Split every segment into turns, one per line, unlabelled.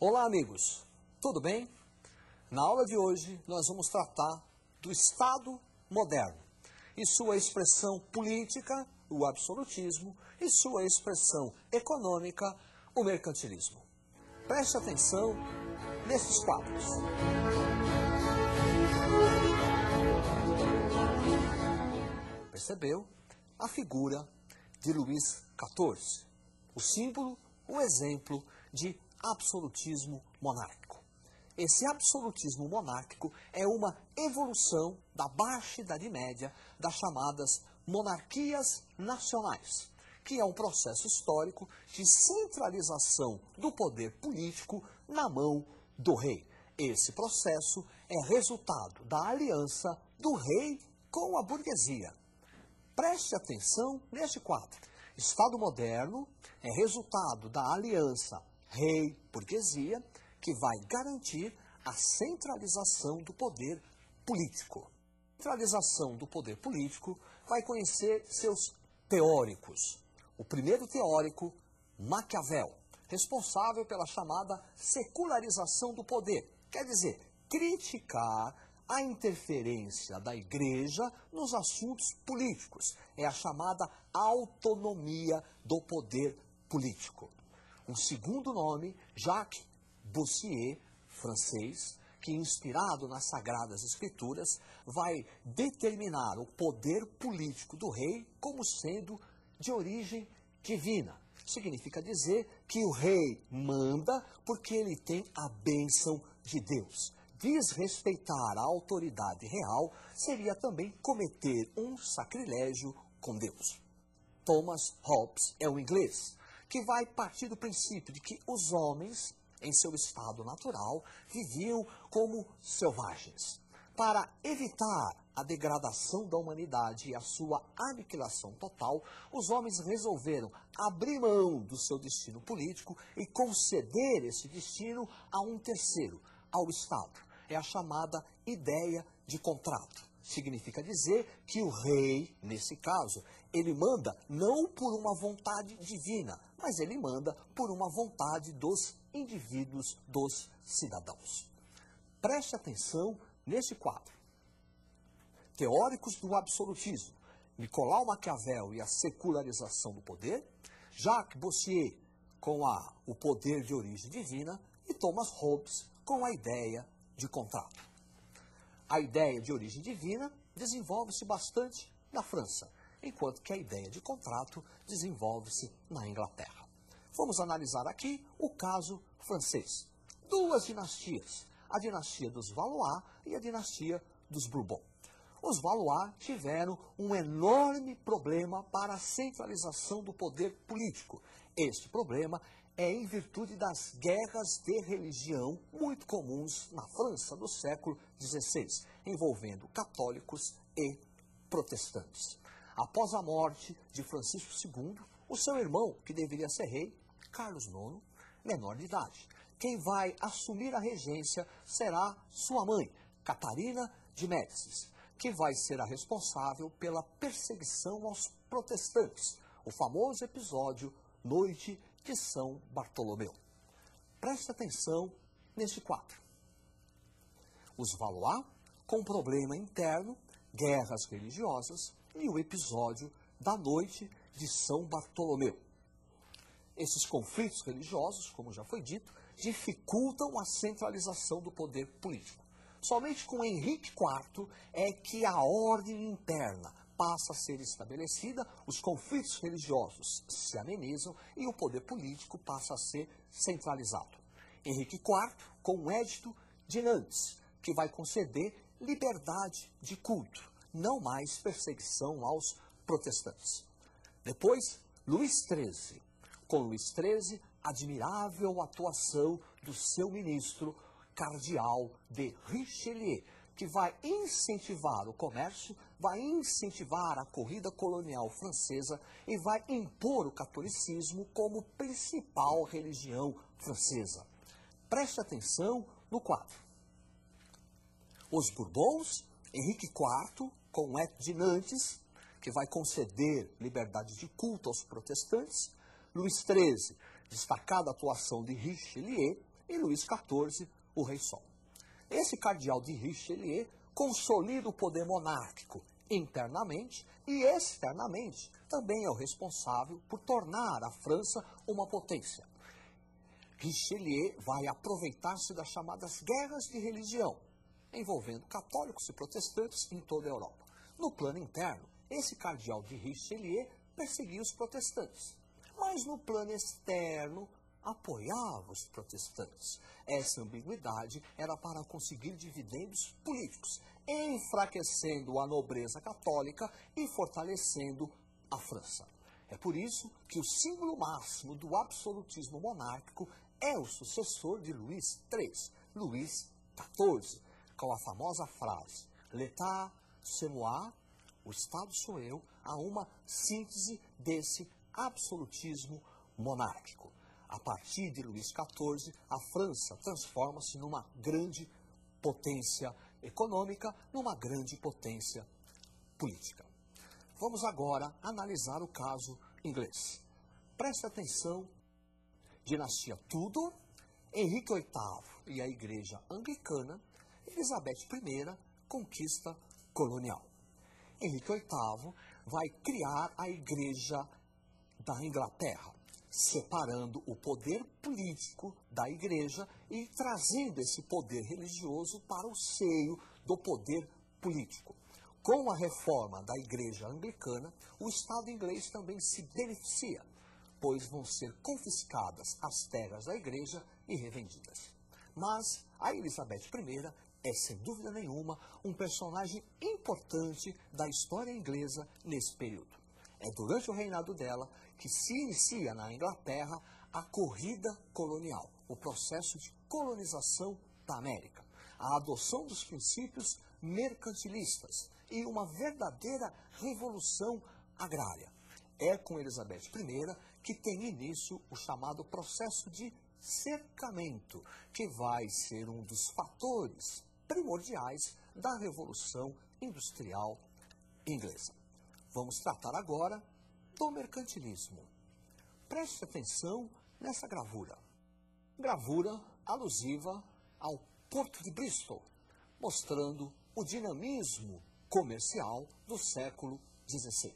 Olá, amigos, tudo bem? Na aula de hoje nós vamos tratar do Estado moderno e sua expressão política, o absolutismo, e sua expressão econômica, o mercantilismo. Preste atenção nesses quadros. Percebeu? A figura de Luís XIV, o símbolo, o exemplo de absolutismo monárquico. Esse absolutismo monárquico é uma evolução da Baixa Idade Média das chamadas monarquias nacionais, que é um processo histórico de centralização do poder político na mão do rei. Esse processo é resultado da aliança do rei com a burguesia. Preste atenção neste quadro. Estado moderno é resultado da aliança rei-burguesia, que vai garantir a centralização do poder político. A centralização do poder político vai conhecer seus teóricos. O primeiro teórico, Maquiavel, responsável pela chamada secularização do poder, quer dizer, criticar a interferência da igreja nos assuntos políticos. É a chamada autonomia do poder político. Um segundo nome, Jacques Bossuet, francês, que, inspirado nas Sagradas Escrituras, vai determinar o poder político do rei como sendo de origem divina. Significa dizer que o rei manda porque ele tem a bênção de Deus. Desrespeitar a autoridade real seria também cometer um sacrilégio com Deus. Thomas Hobbes é um inglês que vai partir do princípio de que os homens, em seu estado natural, viviam como selvagens. Para evitar a degradação da humanidade e a sua aniquilação total, os homens resolveram abrir mão do seu destino político e conceder esse destino a um terceiro, ao Estado. É a chamada ideia de contrato. Significa dizer que o rei, nesse caso, ele manda não por uma vontade divina, mas ele manda por uma vontade dos indivíduos, dos cidadãos. Preste atenção neste quadro. Teóricos do absolutismo, Nicolau Maquiavel e a secularização do poder, Jacques Bossuet com o poder de origem divina e Thomas Hobbes com a ideia de contrato. A ideia de origem divina desenvolve-se bastante na França, enquanto que a ideia de contrato desenvolve-se na Inglaterra. Vamos analisar aqui o caso francês. Duas dinastias, a dinastia dos Valois e a dinastia dos Bourbon. Os Valois tiveram um enorme problema para a centralização do poder político. Este problema é em virtude das guerras de religião muito comuns na França do século XVI, envolvendo católicos e protestantes. Após a morte de Francisco II, o seu irmão, que deveria ser rei, Carlos IX, menor de idade. Quem vai assumir a regência será sua mãe, Catarina de Médicis, que vai ser a responsável pela perseguição aos protestantes, o famoso episódio Noite de São Bartolomeu. Preste atenção neste quadro. Os Valois, com problema interno, guerras religiosas e o episódio da Noite de São Bartolomeu. Esses conflitos religiosos, como já foi dito, dificultam a centralização do poder político. Somente com Henrique IV é que a ordem interna passa a ser estabelecida, os conflitos religiosos se amenizam e o poder político passa a ser centralizado. Henrique IV com o Edito de Nantes, que vai conceder liberdade de culto, não mais perseguição aos protestantes. Depois, Luís XIII. Com Luís XIII, admirável atuação do seu ministro, cardeal de Richelieu, que vai incentivar o comércio, vai incentivar a corrida colonial francesa e vai impor o catolicismo como principal religião francesa. Preste atenção no quadro. Os Bourbons, Henrique IV, com o Edito de Nantes, que vai conceder liberdade de culto aos protestantes, Luís XIII, destacada atuação de Richelieu, e Luís XIV, o Rei Sol. Esse cardeal de Richelieu consolida o poder monárquico internamente e externamente também é o responsável por tornar a França uma potência. Richelieu vai aproveitar-se das chamadas guerras de religião, envolvendo católicos e protestantes em toda a Europa. No plano interno, esse cardeal de Richelieu perseguia os protestantes, mas no plano externo apoiava os protestantes. Essa ambiguidade era para conseguir dividendos políticos, enfraquecendo a nobreza católica e fortalecendo a França. É por isso que o símbolo máximo do absolutismo monárquico é o sucessor de Luís III, Luís XIV, com a famosa frase "L'État, c'est moi", o Estado sou eu, a uma síntese desse absolutismo monárquico. A partir de Luís XIV, a França transforma-se numa grande potência econômica, numa grande potência política. Vamos agora analisar o caso inglês. Preste atenção. Dinastia Tudor, Henrique VIII e a Igreja Anglicana, Elizabeth I, conquista colonial. Henrique VIII vai criar a Igreja da Inglaterra, separando o poder político da Igreja e trazendo esse poder religioso para o seio do poder político. Com a reforma da Igreja Anglicana, o Estado inglês também se beneficia, pois vão ser confiscadas as terras da Igreja e revendidas. Mas a Elizabeth I é, sem dúvida nenhuma, um personagem importante da história inglesa nesse período. É durante o reinado dela que se inicia na Inglaterra a corrida colonial, o processo de colonização da América, a adoção dos princípios mercantilistas e uma verdadeira revolução agrária. É com Elizabeth I que tem início o chamado processo de cercamento, que vai ser um dos fatores primordiais da Revolução Industrial Inglesa. Vamos tratar agora do mercantilismo. Preste atenção nessa gravura. Gravura alusiva ao Porto de Bristol, mostrando o dinamismo comercial do século XVI.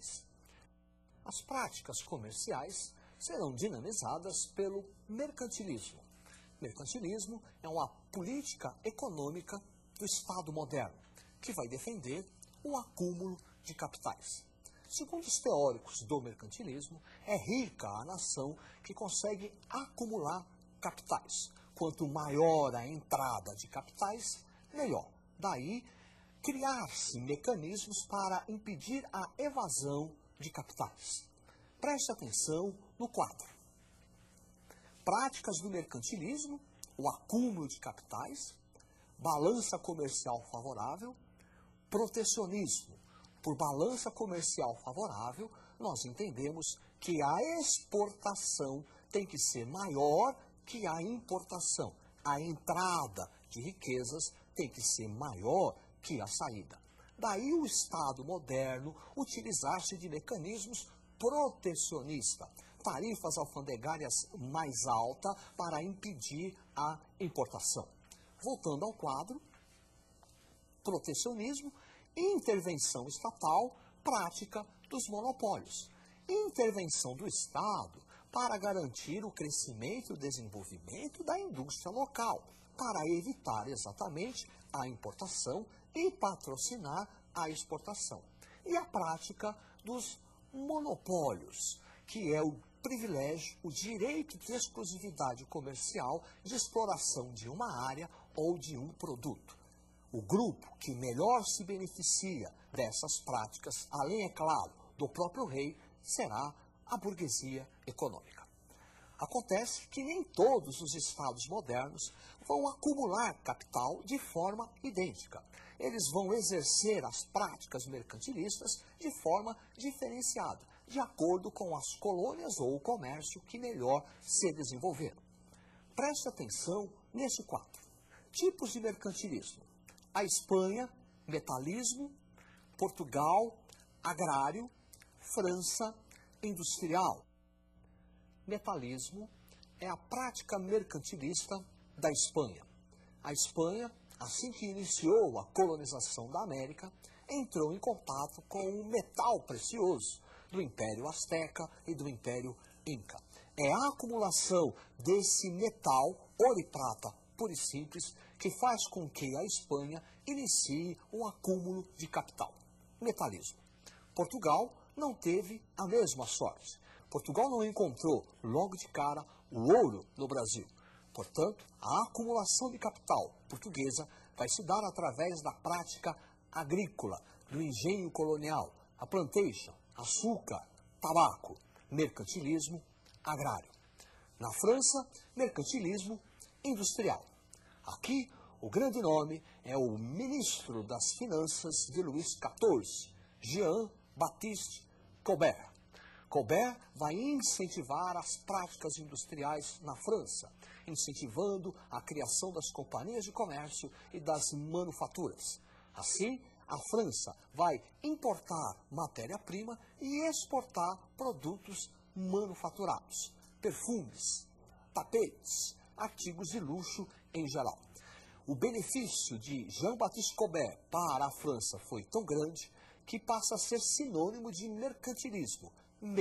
As práticas comerciais serão dinamizadas pelo mercantilismo. Mercantilismo é uma política econômica do Estado moderno, que vai defender o acúmulo de capitais. Segundo os teóricos do mercantilismo, é rica a nação que consegue acumular capitais. Quanto maior a entrada de capitais, melhor. Daí, criar-se mecanismos para impedir a evasão de capitais. Preste atenção no quadro. Práticas do mercantilismo, o acúmulo de capitais, balança comercial favorável, protecionismo. Por balança comercial favorável, nós entendemos que a exportação tem que ser maior que a importação. A entrada de riquezas tem que ser maior que a saída. Daí o Estado moderno utilizar-se de mecanismos protecionistas, tarifas alfandegárias mais altas para impedir a importação. Voltando ao quadro, protecionismo, intervenção estatal, prática dos monopólios. Intervenção do Estado para garantir o crescimento e o desenvolvimento da indústria local, para evitar exatamente a importação e patrocinar a exportação. E a prática dos monopólios, que é o privilégio, o direito de exclusividade comercial de exploração de uma área ou de um produto. O grupo que melhor se beneficia dessas práticas, além, é claro, do próprio rei, será a burguesia econômica. Acontece que nem todos os estados modernos vão acumular capital de forma idêntica. Eles vão exercer as práticas mercantilistas de forma diferenciada, de acordo com as colônias ou o comércio que melhor se desenvolveram. Preste atenção nesse quadro. Tipos de mercantilismo. A Espanha, metalismo. Portugal, agrário. França, industrial. Metalismo é a prática mercantilista da Espanha. A Espanha, assim que iniciou a colonização da América, entrou em contato com um metal precioso do Império Azteca e do Império Inca. É a acumulação desse metal, ouro e prata, puro e simples, que faz com que a Espanha inicie um acúmulo de capital, metalismo. Portugal não teve a mesma sorte. Portugal não encontrou logo de cara o ouro no Brasil. Portanto, a acumulação de capital portuguesa vai se dar através da prática agrícola, do engenho colonial, a plantation, açúcar, tabaco, mercantilismo agrário. Na França, mercantilismo industrial. Aqui, o grande nome é o ministro das Finanças de Luís XIV, Jean-Baptiste Colbert. Colbert vai incentivar as práticas industriais na França, incentivando a criação das companhias de comércio e das manufaturas. Assim, a França vai importar matéria-prima e exportar produtos manufaturados, perfumes, tapetes, artigos de luxo em geral. O benefício de Jean-Baptiste Colbert para a França foi tão grande que passa a ser sinônimo de mercantilismo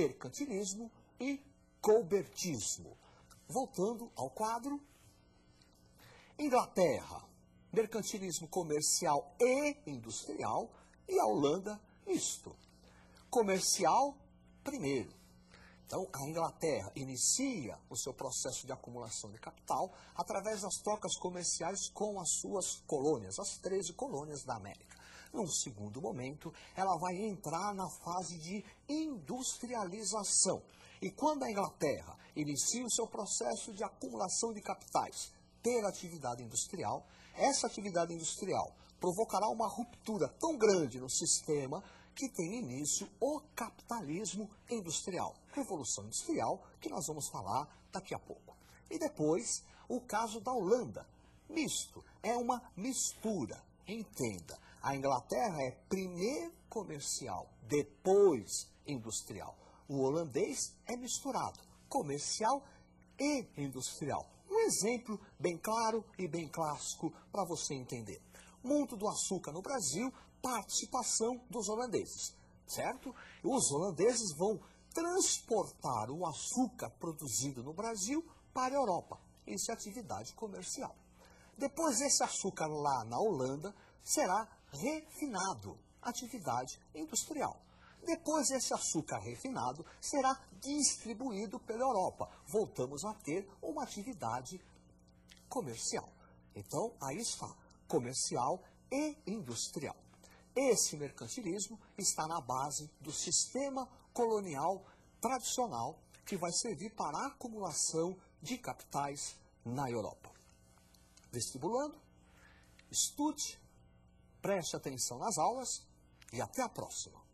e colbertismo. Voltando ao quadro, Inglaterra, mercantilismo comercial e industrial, e a Holanda, misto. Comercial, primeiro. Então, a Inglaterra inicia o seu processo de acumulação de capital através das trocas comerciais com as suas colônias, as 13 colônias da América. Num segundo momento, ela vai entrar na fase de industrialização. E quando a Inglaterra inicia o seu processo de acumulação de capitais pela atividade industrial, essa atividade industrial provocará uma ruptura tão grande no sistema que tem início o capitalismo industrial. Revolução industrial, que nós vamos falar daqui a pouco. E depois, o caso da Holanda. Misto, é uma mistura. Entenda, a Inglaterra é primeiro comercial, depois industrial. O holandês é misturado, comercial e industrial. Um exemplo bem claro e bem clássico para você entender. Mundo do açúcar no Brasil, participação dos holandeses, certo? Os holandeses vão transportar o açúcar produzido no Brasil para a Europa. Isso é atividade comercial. Depois, esse açúcar lá na Holanda será refinado, atividade industrial. Depois, esse açúcar refinado será distribuído pela Europa. Voltamos a ter uma atividade comercial. Então, aí está, comercial e industrial. Esse mercantilismo está na base do sistema colonial tradicional que vai servir para a acumulação de capitais na Europa. Vestibulando, estude, preste atenção nas aulas e até a próxima.